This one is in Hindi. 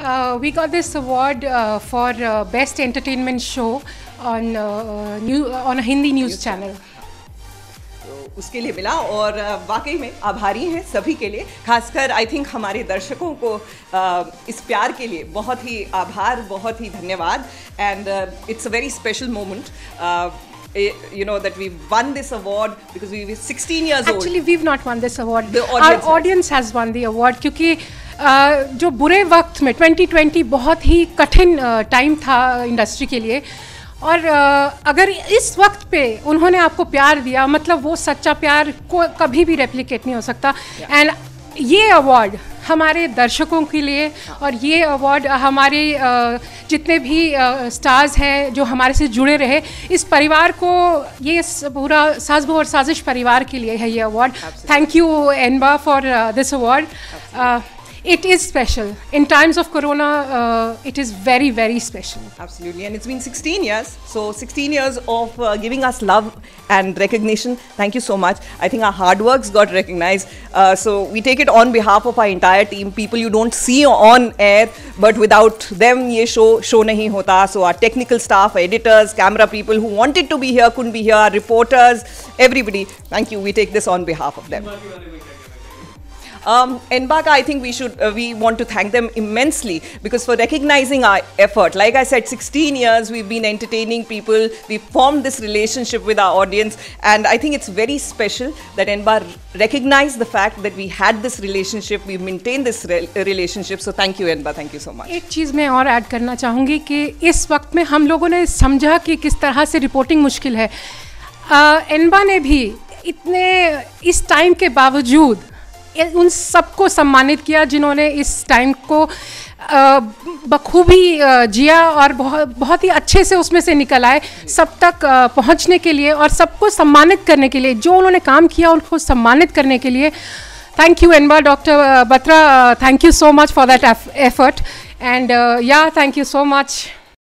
We got this award for Best Entertainment Show on a Hindi news channel. उसके लिए मिला और वाकई में आभारी हैं सभी के लिए, खासकर आई थिंक हमारे दर्शकों को इस प्यार के लिए बहुत ही आभार, बहुत ही धन्यवाद. And it's a very special moment, you know, that we won this award because we were 16 years old. Actually we've not won this award. Our audience has won the award क्योंकि जो बुरे वक्त में 2020 बहुत ही कठिन टाइम था इंडस्ट्री के लिए, और अगर इस वक्त पे उन्होंने आपको प्यार दिया, मतलब वो सच्चा प्यार को कभी भी रेप्लिकेट नहीं हो सकता. एंड ये अवार्ड हमारे दर्शकों के लिए, और ये अवार्ड हमारे जितने भी स्टार्स हैं जो हमारे से जुड़े रहे, इस परिवार को, ये पूरा सास बहू और साजिश परिवार के लिए है ये अवार्ड. थैंक यू एनबा for this award. It is special. In times of Corona, it is very, very special. Absolutely. And it's been 16 years. So 16 years of giving us love and recognition. Thank you so much. I think our hard works got recognized. So we take it on behalf of our entire team, people you don't see on air, but without them, ye show nahi hota. So our technical staff, editors, camera people who wanted to be here, couldn't be here, reporters, everybody. Thank you. We take this on behalf of them. Enbaka, I think we want to thank them immensely because for recognizing our effort. Like I said, 16 years we've been entertaining people. We formed this relationship with our audience, and I think it's very special that Enba recognized the fact that we had this relationship. We maintained this relationship. So thank you, Enba. Thank you so much. एक चीज़ मैं और ऐड करना चाहूँगी कि इस वक्त में हम लोगों ने समझा कि किस तरह से रिपोर्टिंग मुश्किल है. एनबा ने भी इतने इस टाइम के बावजूद उन सबको सम्मानित किया जिन्होंने इस टाइम को बखूबी जिया और बहुत ही अच्छे से उसमें से निकल आए सब तक पहुंचने के लिए, और सबको सम्मानित करने के लिए, जो उन्होंने काम किया उनको सम्मानित करने के लिए. थैंक यू एनबा, doctor Batra, thank you so much for that effort, and yeah thank you so much.